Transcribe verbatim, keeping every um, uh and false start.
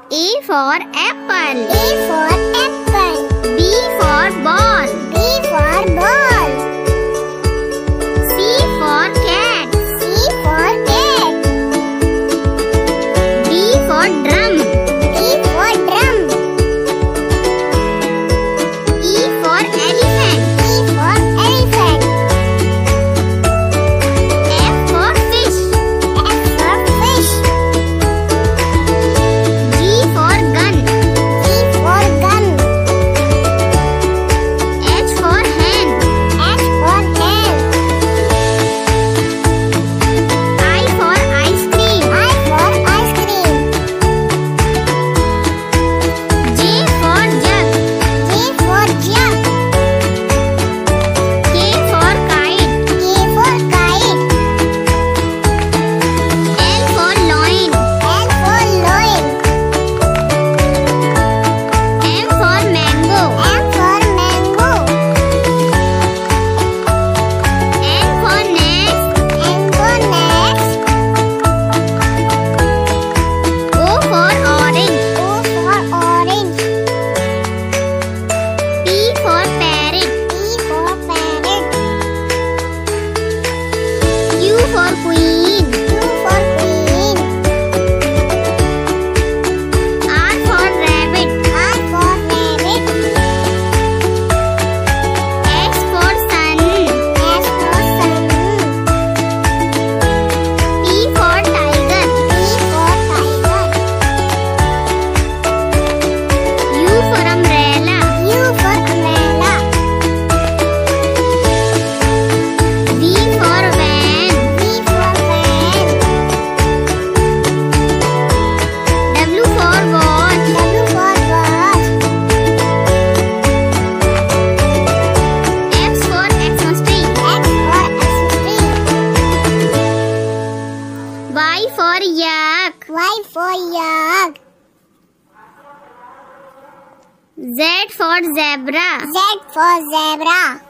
A for apple. A for apple. B for ball. B for ball. C for cat. C for cat. D for drum. D for drum. E for elephant. E for elephant. F for fish. F for fish. G for gun. G for gun. H for hen. H for hen. I for ice cream. I for ice cream. J for jug. J for jug. K for kite. K for kite. L for loin. L for loin. M for mango. M for mango. N for nest. N for nest. O for orange. O for orange. P for parrot. P for parrot. Q for queen. Q for queen. R for rabbit. R for rabbit. S for sun. S for sun. T for tiger. T for tiger. U for umbrella. U for umbrella. V for van. V for van. W for watch. W for watch. X for Xmas tree. X for Xmas Y for yak. Y for yak. Z for zebra. Z for zebra.